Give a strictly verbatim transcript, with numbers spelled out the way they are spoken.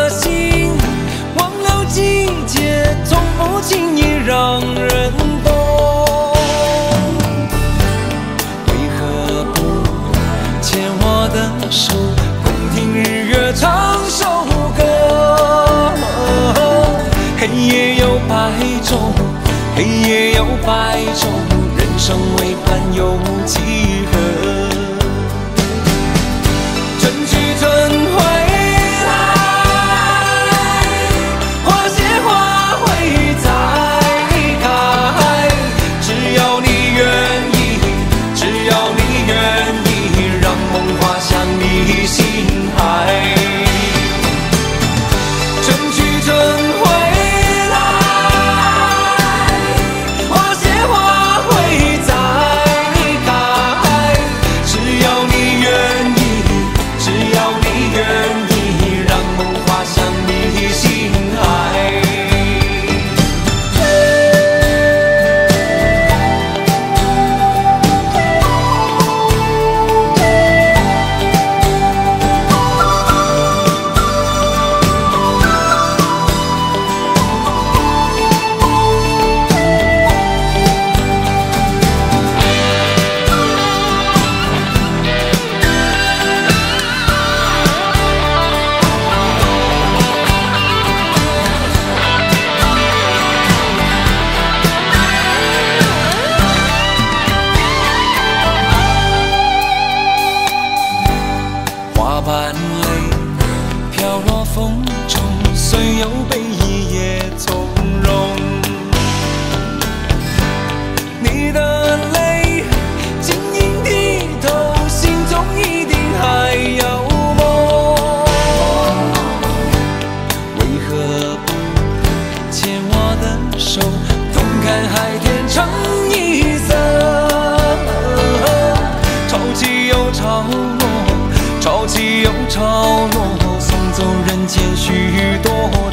心，忘了季节，从不轻易让人懂。为何不牵我的手，共听日月唱首歌？黑夜有白昼，黑夜有白昼，人生为盼有几何？ 般泪飘落风中，虽有悲意也从容。你的泪晶莹剔透，心中一定还有梦。为何不牵我的手，同看海天成一色？潮起又潮落。 潮起又潮落，送走人间许多。